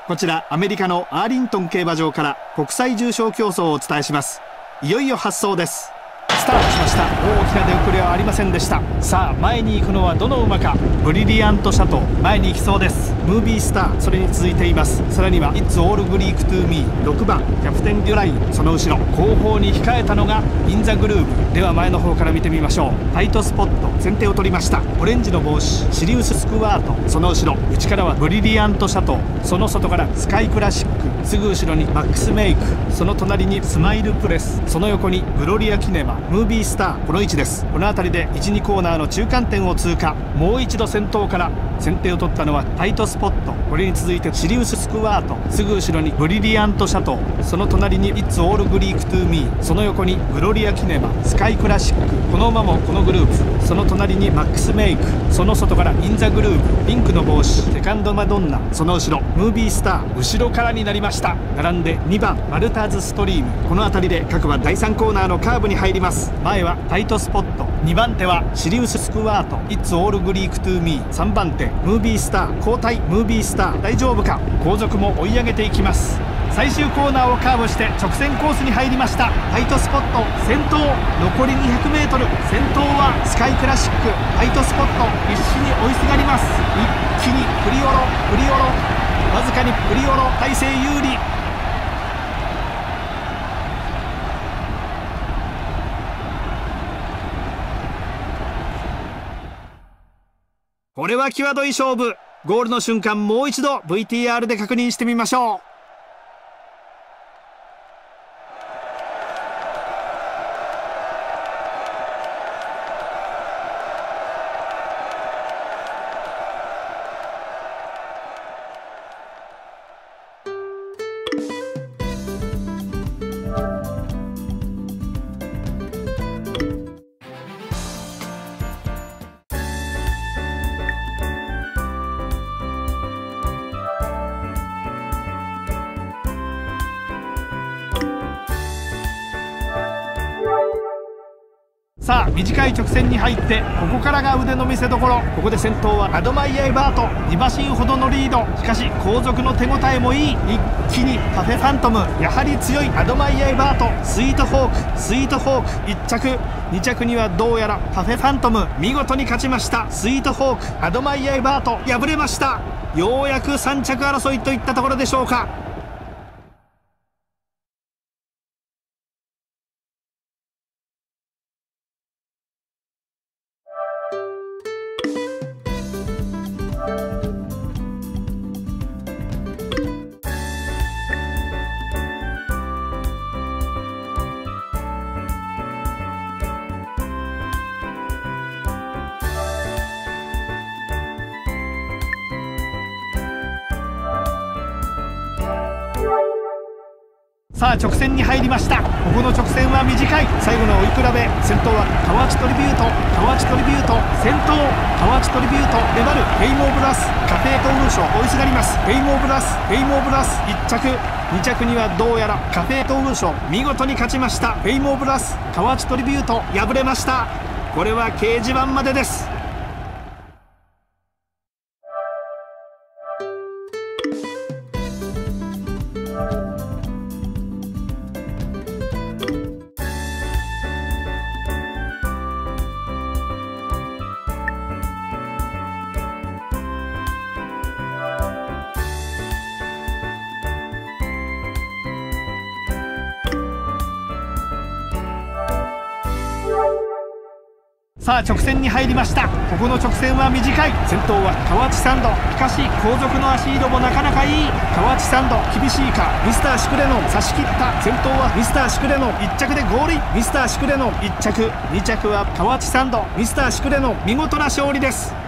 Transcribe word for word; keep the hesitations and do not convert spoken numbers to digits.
こちらアメリカのアーリントン競馬場から国際重賞競争をお伝えします。いよいよ発走です。スタートしました。大きな出遅れはありませんでした。さあ前に行くのはどの馬か。ブリリアントシャトー前に行きそうです。ムービースターそれに続いています。さらには It's All Greek to Me ろくばんキャプテンデュライン、その後ろ後方に控えたのがインザグルーブ。では前の方から見てみましょう。タイトスポット先手を取りました。オレンジの帽子シリウススクワート、その後ろ内からはブリリアントシャトー、その外からスカイクラシック、すぐ後ろにマックスメイク、その隣にスマイルプレス、その横にグロリアキネマ、ムービースター、この位置です。この辺りでいちにコーナーの中間点を通過。もう一度先頭から先手を取ったのはタイトスポット、これに続いてシリウススクワート、すぐ後ろにブリリアントシャトー、その隣に It's All Greek to Me、 その横にグロリアキネマ、スカイクラシック、この馬もこのグループ、その隣にマックスメイク、その外からインザグループ、ピンクの帽子セカンドマドンナ、その後ろムービースター、後ろからになりました。並んでにばんマルターズストリーム、この辺りで各馬だいさんコーナーのカーブに入ります。前はタイトスポット、にばん手はシリウススクワート、 It's All Greek to Me、 さんばん手ムービースター、交代ムービースター、大丈夫か。後続も追い上げていきます。最終コーナーをカーブして直線コースに入りました。タイトスポット先頭、残り にひゃくメートル、先頭はスカイクラシック、タイトスポット必死に追いすがります。一気にプリオロプリオロ、わずかにプリオロ体勢有利。これは際どい勝負。ゴールの瞬間もう一度 ブイティーアール で確認してみましょう。さあ短い直線に入ってここからが腕の見せ所。ここで先頭はアドマイヤイバート、に馬身ほどのリード。しかし後続の手応えもいい。一気にパフェファントム、やはり強いアドマイヤイバート、スイートフォークスイートフォークいっ着、に着にはどうやらパフェファントム、見事に勝ちました。スイートフォークアドマイヤイバート敗れました。ようやくさん着争いといったところでしょうか。さあ直線に入りました。ここの直線は短い。最後の追い比べ、先頭は河内トリビュート、河内トリビュート先頭、河内トリビュート粘る、フェイムオブラス、カフェトウルーショ追いすがります。フェイムオブラス、フェイムオブラスいっ着、に着にはどうやらカフェトウルーショ見事に勝ちました。フェイムオブラス、河内トリビュート敗れました。これは掲示板までです。さあ直線に入りました。ここの直線は短い。先頭は河内サンド、しかし後続の足色もなかなかいい。河内サンド厳しいか。ミスターシクレノン差し切った。先頭はミスターシクレノンいっ着でゴールイン。ミスターシクレノンいっ着、に着は河内サンド、ミスターシクレノン見事な勝利です。